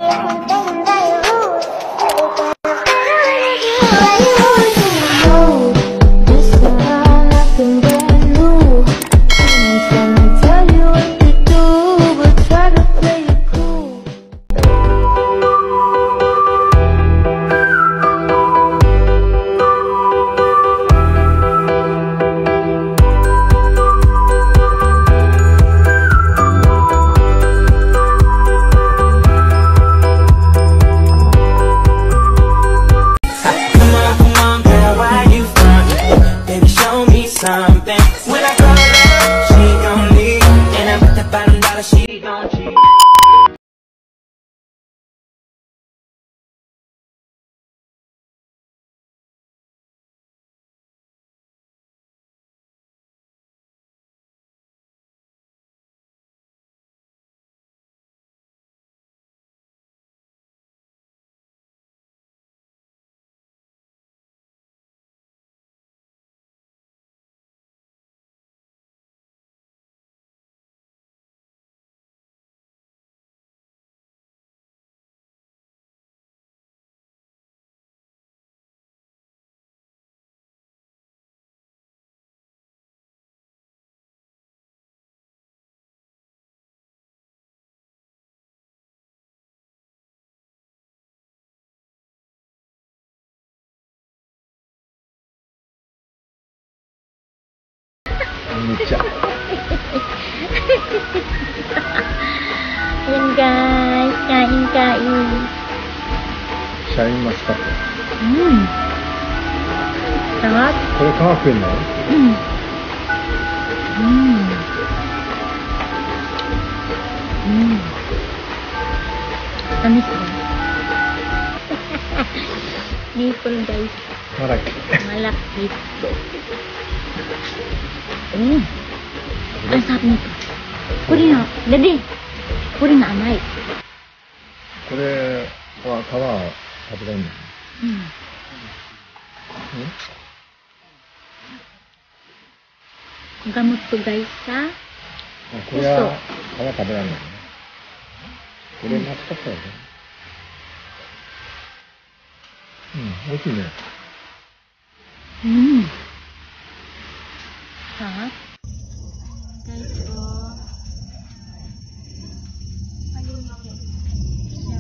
Yan guys, kain-kain. Shainmasu-kato. Sarap. これ皮食えんの？ Tamis ya. Maple guys. Malaki. Malaki. Ang sarap nito. Kuri na, dadi. Kuri na amay. これは皮は食べられるの？ Gamot to guys sa これは皮食べられないのね。これ懐かしいよね。美味しいね。 sarap. Guys, oh. Malinis siya.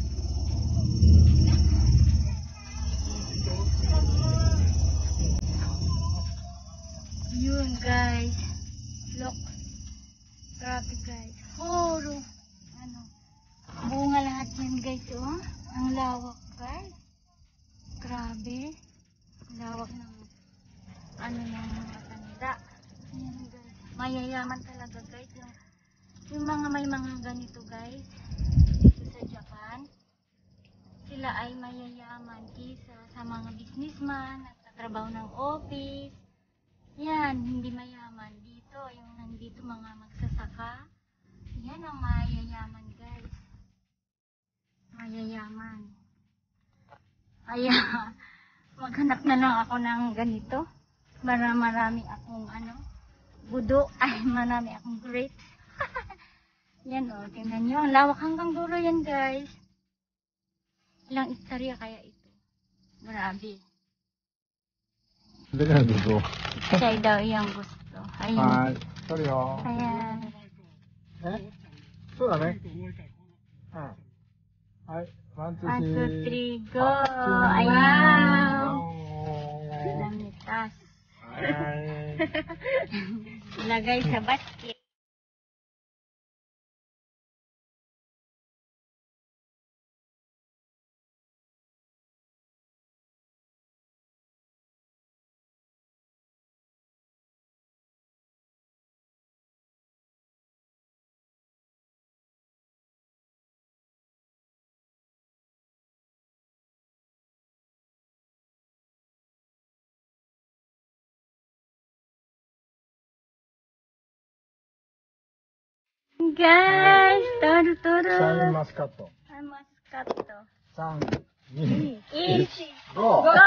Yun guys. Look. Grabe guys. Puro. Bunga lahat yan guys, oh. Ang lawak guys. Grabe. Lawak ng ng mga tanda. Ayan guys. Mayayaman talaga guys. Yung mga may mga ganito guys. Dito sa Japan. Sila ay mayayaman kisa sa mga businessman at katrabaho ng office. Yan. Hindi mayaman. Dito. Yung nandito mga magsasaka. Yan ang mayayaman guys. Mayayaman. Kaya maghanap na lang ako ng ganito. Marami akong budo. Ay, marami akong grapes. Yan o, tingnan nyo. Ang lawak hanggang dulo yan guys. Ilang istorya kaya ito? Grabe. Hindi ka gusto. Siya daw yung gusto. Ayun. Sorry yo. Ayan. So da ne. Hai. 1, 2, 3, go! Ayan! Lamitas. Lagay sa basket. Guys, toro-toro. Shainmasu-kato. Shainmasu-kato. 3, 2, 1, go! go!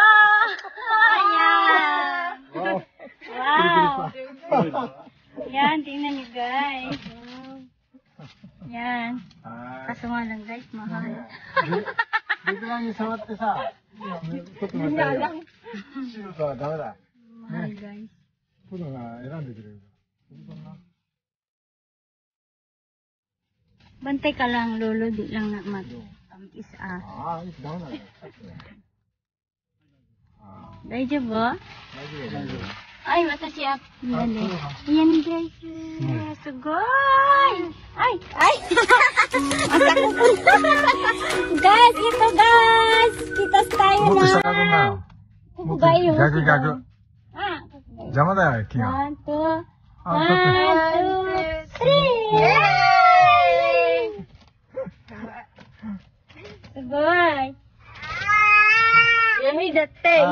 Ayan! Wow! Yan, tingnan niyo guys. Yan. は Kaso nga lang guys, mahal. い。ベテランに触ってさ、今、ちょっと待ってよ。素人はダメだ。 Mahal guys. プロが選んでくれるから。本当な。 Bantay ka lang, lolo. Di lang na matamis ah. ああ、ダメだよ。 大丈夫? 大丈夫、大丈夫。 Ay, watashi up. Yan Ah, Yan guys. Sugoy! Ay! Ay! Asa ko guys, ito guys! Kitas tayo もっと na! 下がこんなの。もっと Kukubayo. 逆逆。 Ah, 邪魔だよ、木が。 one, two, あ、 one, ちょっ two, three! Yay! Sugoy! Yummy dati! と。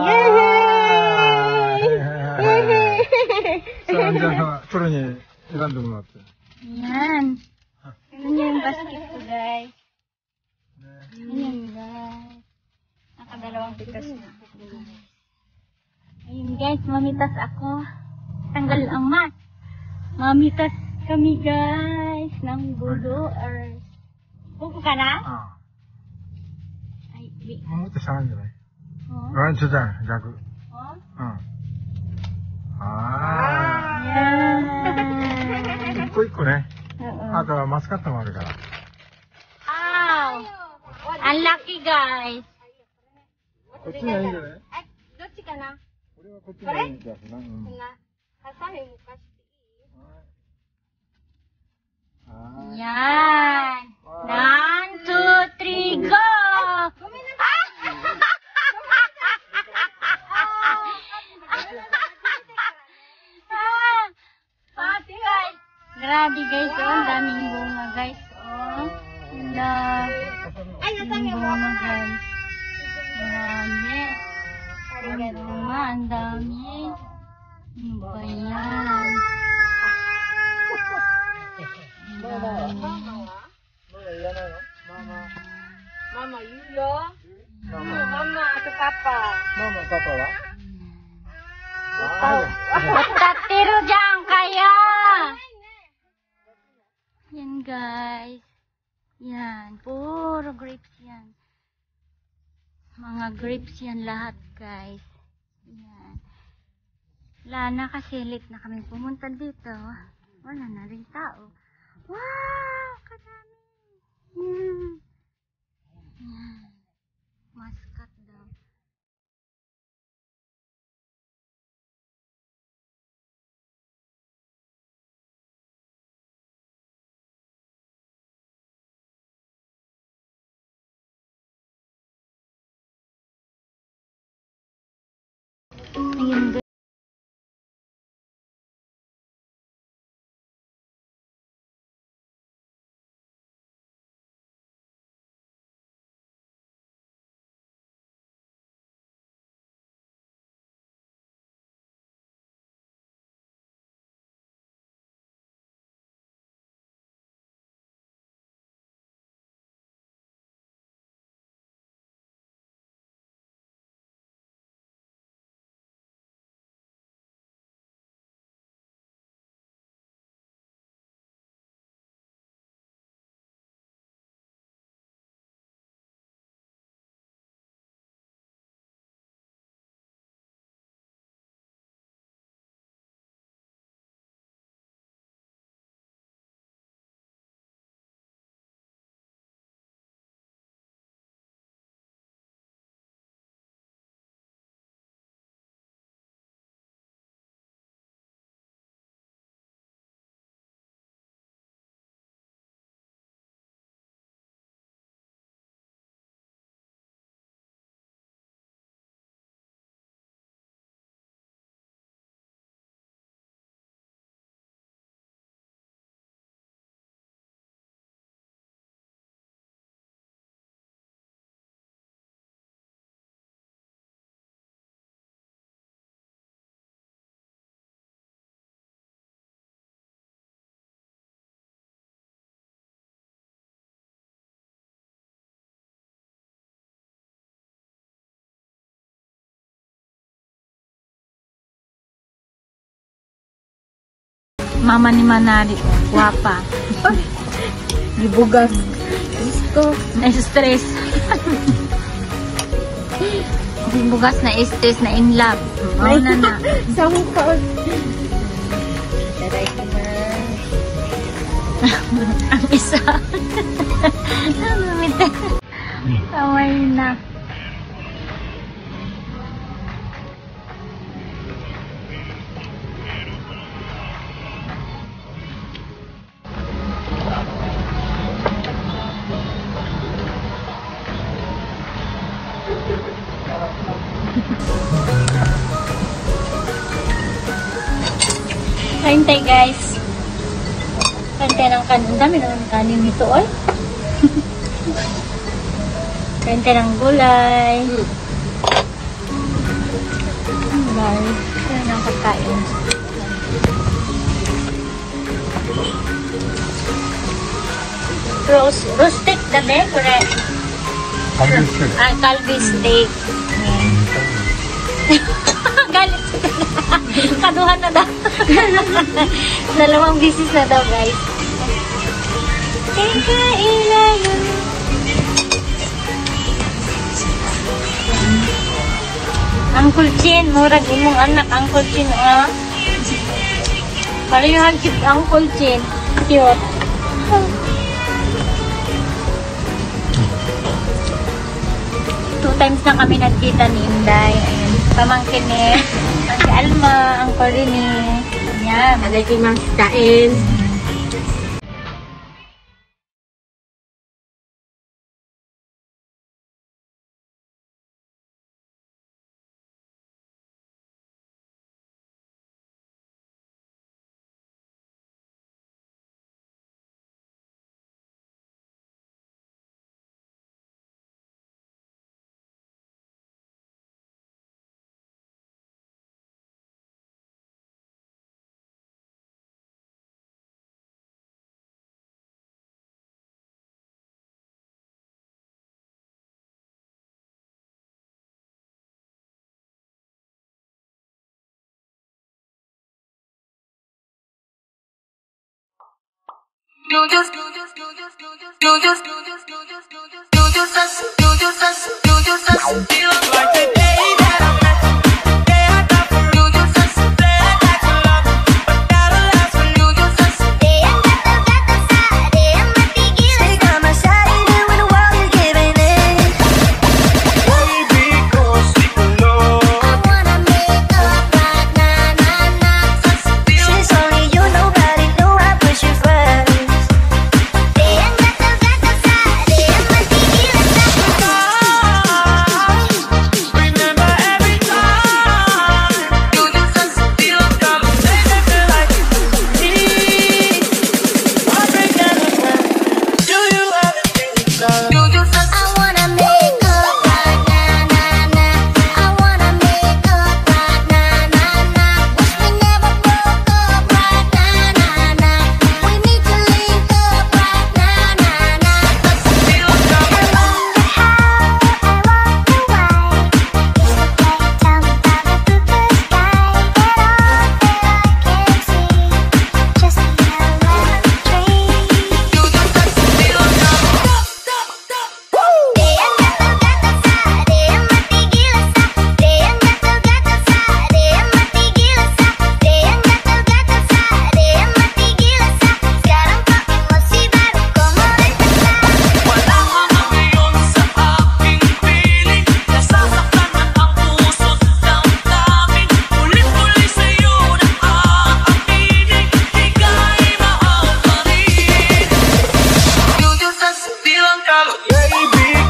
Yay! それじゃあ、プロに選んでもらって。 Yan. Ano yung basket ko, guys? Ayan, guys. Nakadalawang pitas na. Ayun, guys. Mamitas ako. Tanggal ang mat. Mamitas kami, guys. Ng Budo Earth. Buko ka na? あ Ay, あ。もっと下がるんじゃない？ Oh. あ、ちょっと逆。 Oh. うん。あ Yan. あ。一個一個ね。 Oo. あとはマスカットもあるから。 Wow! Unlucky, guys. こっちがいいんじゃない？ どっちかな？ 俺はこっちがいい気がするな。うん。 そんな、ハサミ動かしていい？ はい。 Yan. 1, 2, 3, go! ごめんなさい。 Pati guys. Grabe guys, oh. Ang daming bunga guys, oh. Wala. Ay, Ang bunga guys. Marami. Ang bunga, ang dami. Ano ba yan? Ang dami. いらないの？ママ。 ママ言うよ。ママ、あとパパ。 ママ、パパは？ Magtatiro dyan kaya! Yan guys. Yan. Puro grapes yan. Mga grapes yan lahat guys. Yan. Wala na kasi late na kami pumunta dito. Wala na rin tao. Wow! Kadami! Yan. Yan. Muscat daw. Ayun guys. Mama ni Manali, guwapa. Gibugas. Gusto. Na-stress. Bugas na stress na in love. Mauna na. Sa mukha. Taray ko na. Ang isa. Kaway na. Kain tayo guys. Kain tayo ng kanin. Ang dami naman ng kanin nito oy. Kain tayo ng gulay. Gulay. Kain ng pagkain. Roasted na be? Correct. Kalbi steak. Galit. Kaduhan na daw. Dalawang bisis na daw, guys. Teka, ilayo. Uncle Chin, murag imong anak, Uncle Chin, ah. Parehang cute, Uncle Chin. Cute. Two times na kami nagkita ni Inday. Ayan. Pamangkin ni Auntie Alma, ang Corini. Yan. Aday ko mas kain. Like the day that I met you, the day I got for you, the day I got your love, but that'll last for you. Stay by my side even when the world is giving in. Baby, go sleep alone. I wanna make up right now. Since only you, nobody knew I put you first. Remember every time you just feel come make me feel like me. Heartbreak and a friend. Do you ever think so? I wanna make up right now. I wanna make up right now. Wish we never broke up right now. We need to link up right now. Feel come. I wonder how, I wonder why. It's the playtime without a blue sky. And all that I can see, just a yellow dream. You just feel come. Wala ka na ngayon sa aking piling. Nasasaktan man ang puso't damdamin. Ulit-uli sa'yo na aaminin. Ika'y mahal pa rin. You just feel come. Baby,